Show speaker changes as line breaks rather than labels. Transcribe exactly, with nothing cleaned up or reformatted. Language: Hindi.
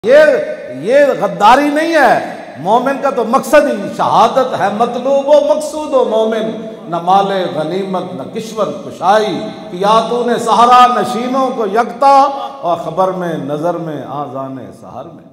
ये ये गद्दारी नहीं है। मोमिन का तो मकसद ही शहादत है, मतलूब व मकसूद व मोमिन। न माले गनीमत न किश्वर कुशाई, किया तूने सहारा नशीनों को यकता, और खबर में नजर में आजाने सहर में।